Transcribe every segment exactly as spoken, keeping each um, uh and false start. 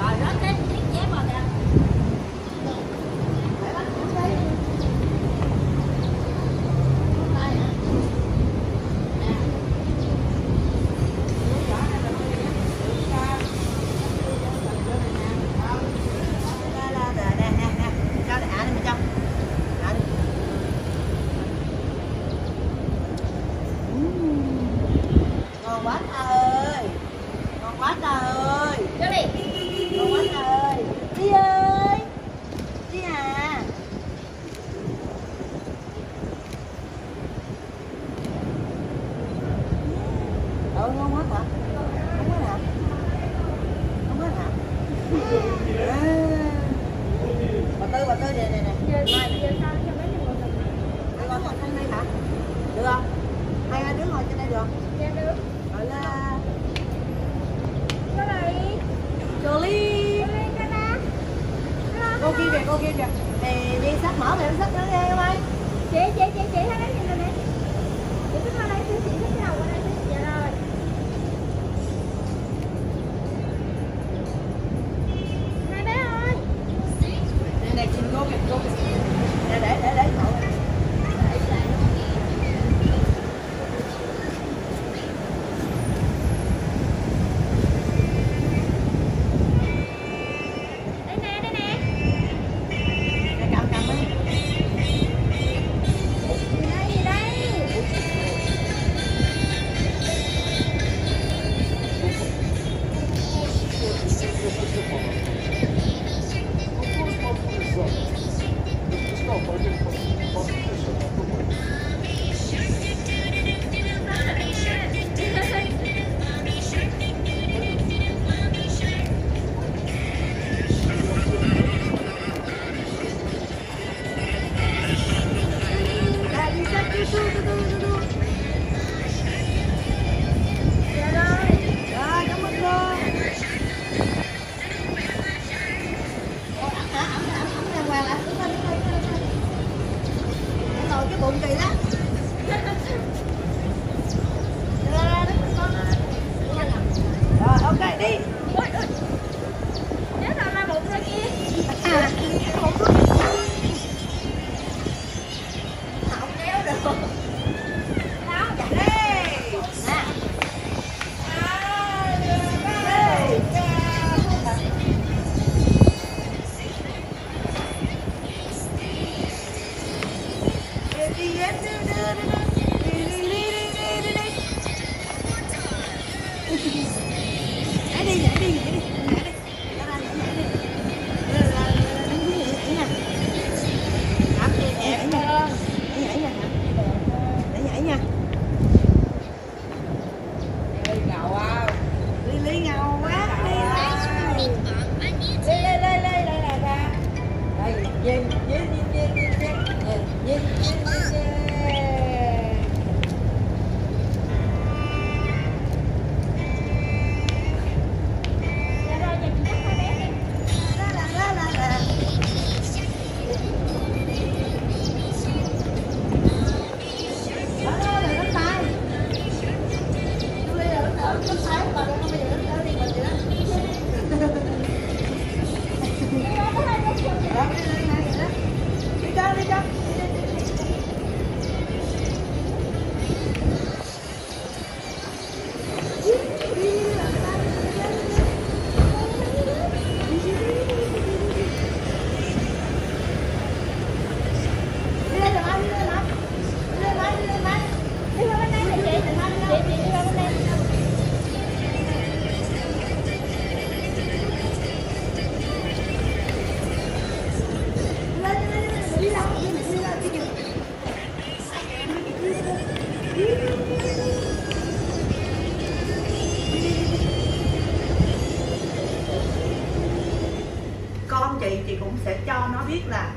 biết là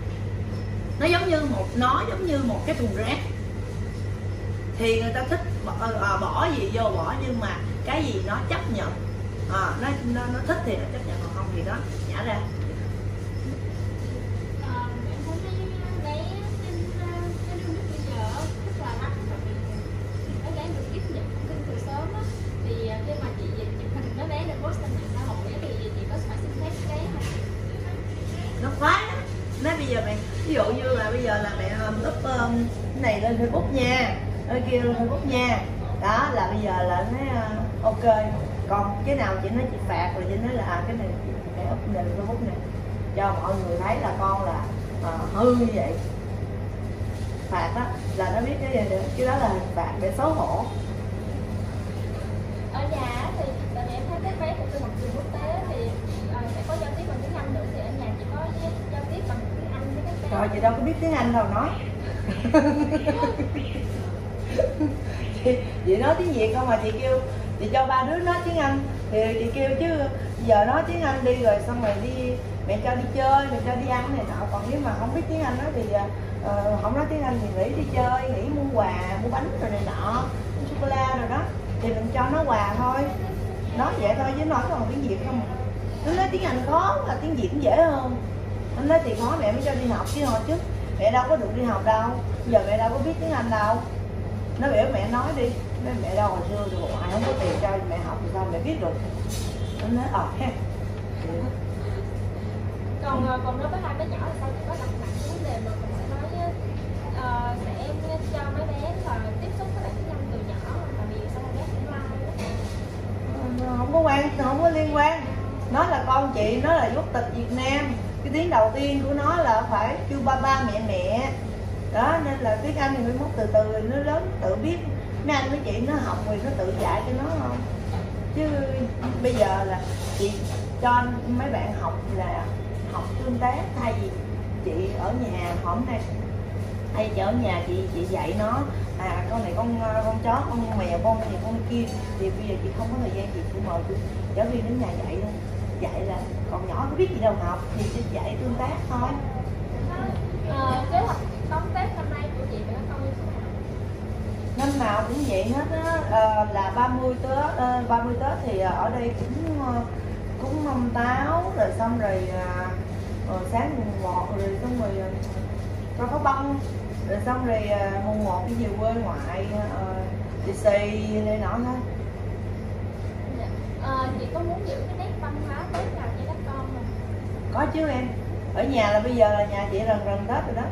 nó giống như một nó giống như một cái thùng rác, thì người ta thích bỏ, à, bỏ gì vô bỏ, nhưng mà cái gì nó chấp nhận, à, nó, nó nó thích thì nó chấp nhận, còn không thì nó nhả ra. Thì khi mà chị chụp hình nó bé lên post lên mạng xã hội thì chị có phải bây giờ mẹ ví dụ như là bây giờ là mẹ um, up um, cái này lên Facebook nha, cái kia lên Facebook nha, đó là bây giờ là nói uh, ok. Còn cái nào chị nói chị phạt rồi chị nói là à, cái này mẹ up lên Facebook này cho mọi người thấy là con là uh, hư như vậy, phạt đó là nó biết cái gì, cái đó là phạt để xấu hổ. Ở nhà thì tại vì em thấy các bé của tôi học trường quốc tế thì uh, sẽ có giao tiếp bằng tiếng Anh nữa, thì ở nhà chỉ có giao tiếp bằng tiếng Anh với các bé. Rồi chị đâu có biết tiếng Anh đâu nói. chị, chị nói tiếng Việt không mà chị kêu chị cho ba đứa nói tiếng Anh thì chị kêu chứ giờ nói tiếng Anh đi rồi xong rồi đi mẹ cho đi chơi, mẹ cho đi ăn này nọ. Còn nếu mà không biết tiếng Anh đó thì uh, không nói tiếng Anh thì nghỉ đi chơi, nghỉ mua quà, mua bánh rồi này nọ, mua sô cô la rồi đó thì mình cho nó quà thôi, nói vậy thôi chứ nói còn tiếng Việt không. Nó nói tiếng Anh khó là tiếng Việt cũng dễ hơn. Anh nói thì khó mẹ mới cho đi học chứ hồi trước mẹ đâu có được đi học đâu, giờ mẹ đâu có biết tiếng Anh đâu. Nó biểu mẹ nói đi, nói mẹ đâu hồi xưa thì ai không có tiền cho mẹ học thì sao mẹ biết được. Nó nói ờ ha. Còn còn đối với hai bé nhỏ thì sao chị có đặt nặng cái vấn đề mà mình sẽ nói uh, sẽ cho mấy bé là tiếp xúc với lại tiếng Anh từ nhỏ, tại vì sao mấy bé cũng lai không có quan không có liên quan. Nó là con chị, nó là quốc tịch Việt Nam, cái tiếng đầu tiên của nó là phải kêu ba ba mẹ mẹ đó, nên là tiếng Anh thì mới mốt từ từ nó lớn tự biết. Mấy anh mấy chị nó học rồi nó tự dạy cho nó không, chứ bây giờ là chị cho mấy bạn học là học tương tác, thay vì chị ở nhà hôm nay hay chị ở nhà chị chị dạy nó à con này con con chó, con mèo, con này con kia, thì bây giờ chị không có thời gian chị cũng mời chị giáo viên đến nhà dạy luôn, dạy là còn nhỏ có biết gì đâu học thì chị dạy tương tác thôi. À, kế hoạch đón Tết năm nay của chị với con như thế nào? Năm nào cũng vậy hết á, à, là ba mươi Tết, à, ba mươi Tết thì ở đây cũng cũng mâm táo rồi xong rồi, à, rồi sáng mùng một rồi xong rồi cho có bông rồi xong rồi à, mùng một đi về quê ngoại à, đi xì này nọ thôi. À, chị có muốn giữ cái nét văn hóa Tết nào cho các con không? Có chứ em, ở nhà là bây giờ là nhà chị rần rần Tết rồi đó.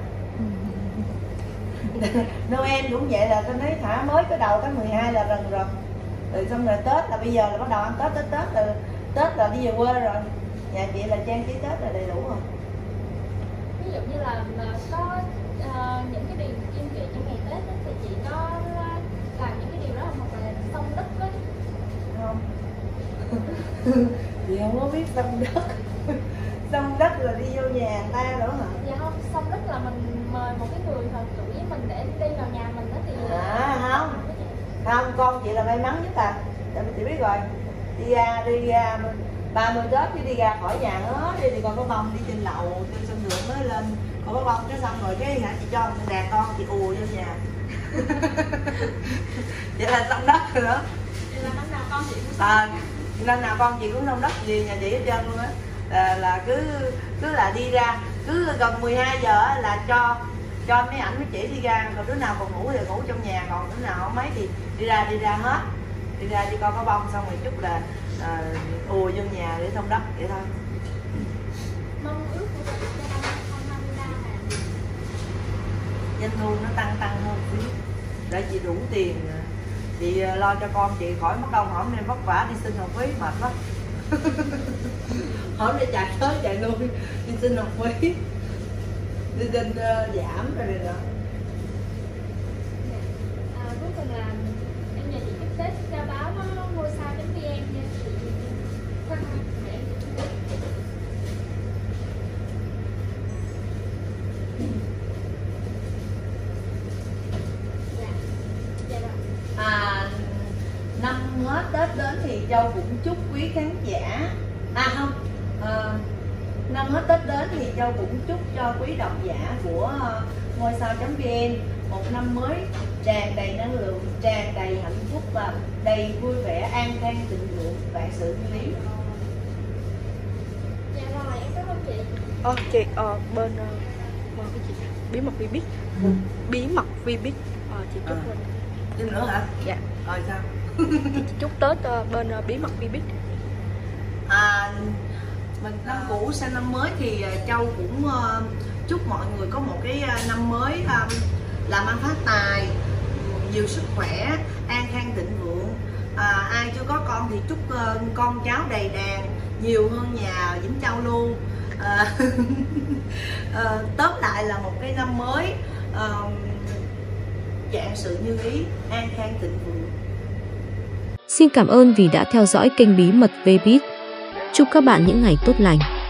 Noel cũng vậy, là tôi thấy thả mới cái đầu tháng mười hai là rần rần rồi xong rồi Tết là bây giờ là bắt đầu ăn Tết, Tết Tết là Tết là đi về quê rồi. Nhà chị là trang trí Tết là đầy đủ rồi. Ví dụ như là, là có uh, những cái điều kiên kỵ trong ngày Tết đó, thì chị có làm những cái điều đó không, hoặc là xông đất đó? Không. Chị không có biết xông đất. Xông đất là đi vô nhà người ta nữa hả? Dạ không, xông đất là mình mời một cái người hợp tuổi với mình để đi vào nhà mình đó thì... À không, không, con chị là may mắn nhất à. Tại vì chị biết rồi, đi ra, đi ra ba mươi Tết chứ đi ra khỏi nhà hết đi thì còn có bông đi trên lầu, trên sân thượng mới lên. Còn có bông cái xong rồi cái hả chị cho đàn con chị ùa vô nhà. Vậy là xông đất rồi đó. Vậy là năm nào con chị cũng xông À, năm nào con chị cũng xông đất gì nhà chị hết trơn luôn á. Là, là cứ cứ là đi ra, cứ gần mười hai giờ là cho cho mấy ảnh mấy chị đi ra, còn đứa nào còn ngủ thì ngủ trong nhà, còn đứa nào không mấy thì đi ra đi ra hết, đi ra đi coi có bông xong rồi chút là à, ùa vô nhà để xông đất vậy thôi. mong ước của chị cho năm hai không hai ba là Doanh thu nó tăng tăng hơn tí để chị đủ tiền chị lo cho con chị khỏi mất công hổm nên vất vả đi xin học phí mệt lắm. Hổm để chạy tới chạy lui đi xin học phí, đi xin uh, giảm rồi nè. à, cuối cùng là em nhờ chị chúc Tết ra báo nó ngôi sao chấm vn nha chị Khoan để em chúc Tết. Dạ, dạ rồi. À, năm hết Tết đến thì Châu cũng chúc quý khán giả à không à, năm hết Tết đến thì Châu cũng chúc cho quý độc giả của uh, ngôi sao chấm vn một năm mới tràn đầy năng lượng, tràn đầy hạnh phúc và đầy vui vẻ, an khang, thịnh vượng, vạn sự như ý. Dạ rồi, em cảm ơn chị. Ờ, chị, ờ, bên ờ, bên cái gì? Bí mật Vbiz. Ừ. Bí mật Vbiz. Ờ, chị chúc À. bên. Tin nữa hả? Dạ. Rồi sao? Chị chúc Tết ờ, bên ờ, Bí mật Vbiz. À, mình năm cũ sang năm mới thì Châu cũng uh, chúc mọi người có một cái năm mới um, làm ăn phát tài, nhiều sức khỏe, an khang thịnh vượng. À, ai chưa có con thì chúc uh, con cháu đầy đàn, nhiều hơn nhà Vĩnh Châu luôn. À, uh, tóm lại là một cái năm mới uh, vạn sự như ý, an khang thịnh vượng. Xin cảm ơn vì đã theo dõi kênh Bí mật Vbiz. Chúc các bạn những ngày tốt lành.